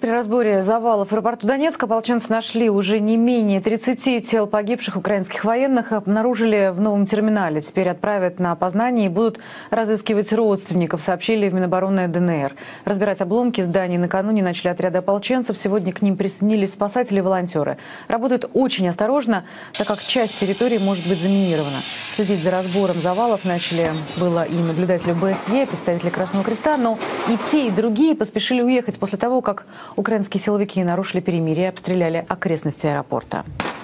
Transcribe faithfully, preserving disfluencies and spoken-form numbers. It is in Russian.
При разборе завалов в аэропорту Донецка ополченцы нашли уже не менее тридцати тел погибших украинских военных. Обнаружили в новом терминале. Теперь отправят на опознание и будут разыскивать родственников, сообщили в Минобороны ДНР. Разбирать обломки зданий накануне начали отряды ополченцев. Сегодня к ним присоединились спасатели и волонтеры. Работают очень осторожно, так как часть территории может быть заминирована. Следить за разбором завалов начали было и наблюдатели БСЕ, и представители Красного Креста. Но и те, и другие поспешили уехать после того, как украинские силовики нарушили перемирие и обстреляли окрестности аэропорта.